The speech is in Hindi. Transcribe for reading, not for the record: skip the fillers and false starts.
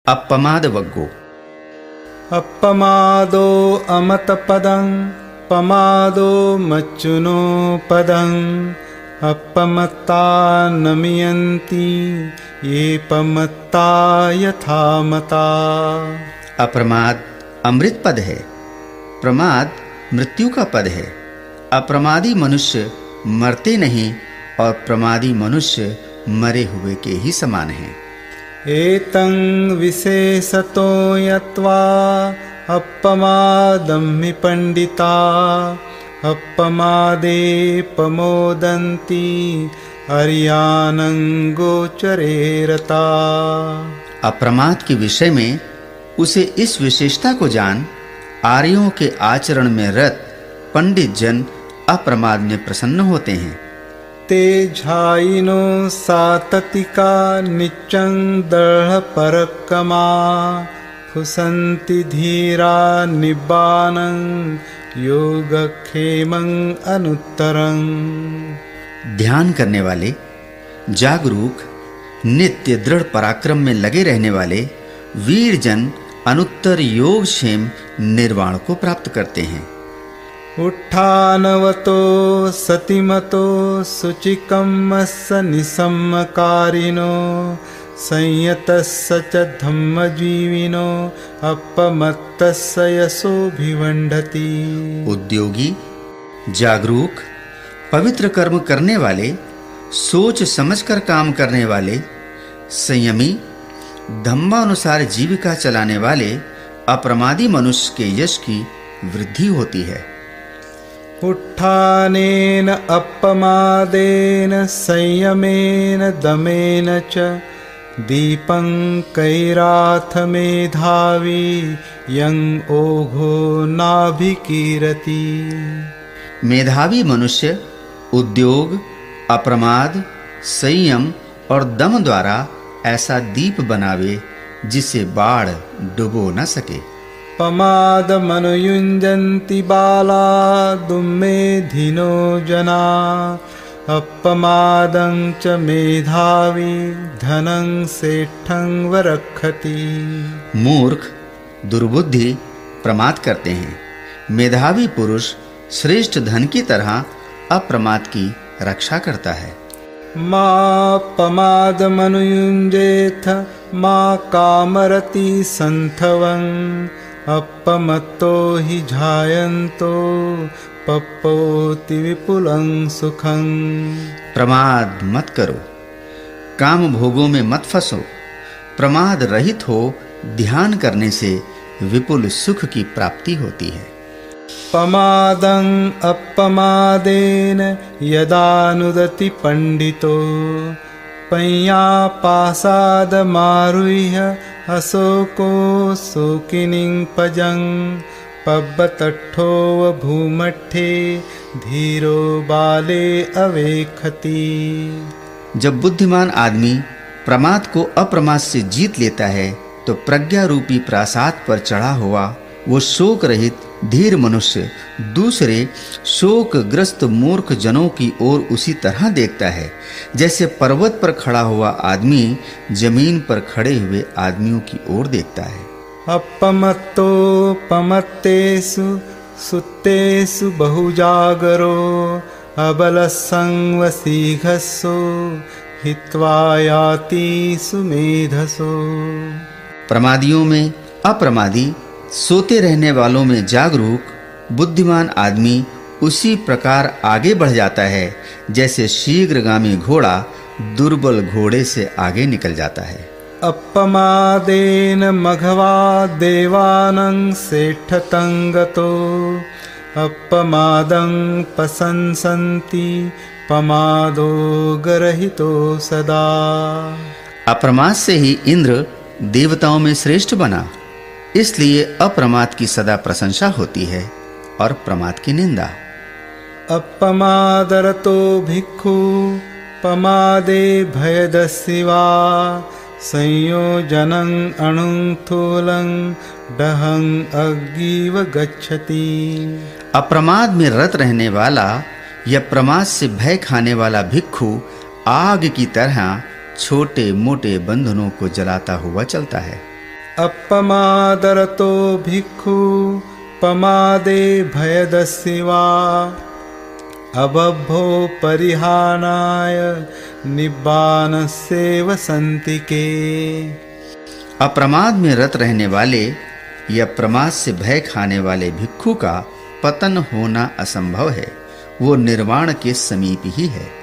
अपमादवग्गो अपमादो अमतपदं पमादो मच्चुनो पदं अपमत्ता नमयन्ति ये पमत्ता यथा मता। अप्रमाद अमृत पद है, प्रमाद मृत्यु का पद है। अप्रमादी मनुष्य मरते नहीं और प्रमादी मनुष्य मरे हुए के ही समान हैं। एतं विशेषतो यत्वा अपमादम्हि पंडिता अपमादे प्रमोदन्ति अर्यानं गोचरे रता। अप्रमाद के विषय में उसे इस विशेषता को जान, आर्यों के आचरण में रत पंडित जन अप्रमाद में प्रसन्न होते हैं। ते झाइनो साततिका निच्चं दृढ़ परक्रमा फुसन्ति धीरा निब्बानं योगक्षेमं अनुत्तरं। ध्यान करने वाले, जागरूक, नित्य दृढ़ पराक्रम में लगे रहने वाले वीर जन अनुत्तर योग क्षेम निर्वाण को प्राप्त करते हैं। उत्थानवतो सतिमतो शुचिकम्मस्स निसम्मकारिणो संयतस्स च धम्मजीविनो अपमत्तस्य यशोभिवंडति। उद्योगी, जागरूक, पवित्र कर्म करने वाले, सोच समझकर काम करने वाले, संयमी, धम्मानुसार जीविका चलाने वाले अप्रमादी मनुष्य के यश की वृद्धि होती है। उत्थानेन अपमादेन संयमेन दमेन च दीपं कैराथ मेधावी यं ओघो नाभिकीरति। मेधावी मनुष्य उद्योग, अप्रमाद, संयम और दम द्वारा ऐसा दीप बनावे जिसे बाढ़ डुबो न सके। पमाद मनुयुञ्जन्ति बाला दुम्मेधिनो जना अपमादं च मेधावी धनं सेठं वरक्षति। मूर्ख, दुर्बुद्धि प्रमाद करते हैं। मेधावी पुरुष श्रेष्ठ धन की तरह अप्रमाद की रक्षा करता है। मा पमाद मनुयुञ्जेथ मा कामरति संथवं अपमत्तो हि जायन्तो पप्पोति विपुलं सुखं। प्रमाद मत करो, काम भोगों में मत फंसो। प्रमाद रहित हो ध्यान करने से विपुल सुख की प्राप्ति होती है। पमादं अपमादेन यदानुदति पंडितो पय्यापासाद मारुह्य अशोको शोकिनीं पजं पब्बतट्ठोव भूमट्ठे धीरो बाले अवेखति। जब बुद्धिमान आदमी प्रमाद को अप्रमाद से जीत लेता है तो प्रज्ञा रूपी प्रासाद पर चढ़ा हुआ वो शोक रहित धीर मनुष्य दूसरे शोकग्रस्त मूर्ख जनों की ओर उसी तरह देखता है जैसे पर्वत पर खड़ा हुआ आदमी जमीन पर खड़े हुए आदमियों की ओर देखता है। अपमत्तो पमत्तेषु सुत्तेषु बहुजागरो अबलसंवसीघस्सो हित्वा याति सुमेधसो। प्रमादियों में अप्रमादी, सोते रहने वालों में जागरूक, बुद्धिमान आदमी उसी प्रकार आगे बढ़ जाता है जैसे शीघ्रगामी घोड़ा दुर्बल घोड़े से आगे निकल जाता है। अपमादेन मघवा देवानं सेठतं गतो अपमादं प्रशंसन्ति पमादो गरहितो सदा। अप्रमाद से ही इंद्र देवताओं में श्रेष्ठ बना, इसलिए अप्रमाद की सदा प्रशंसा होती है और प्रमाद की निंदा। अपमादरतो भिक्खु पमादे भयदस्सिवा संयोजनं अणुं थूलं दहं अग्गिव गच्छति। अप्रमाद में रत रहने वाला या प्रमाद से भय खाने वाला भिक्खु आग की तरह छोटे मोटे बंधनों को जलाता हुआ चलता है। अपमादरतो भिक्खु पमादे भयदस्य वा अबभ्यो परिहानाय निब्बानस्यैव सन्तिके। अप्रमाद में रत रहने वाले या प्रमाद से भय खाने वाले भिक्षु का पतन होना असंभव है, वो निर्वाण के समीप ही है।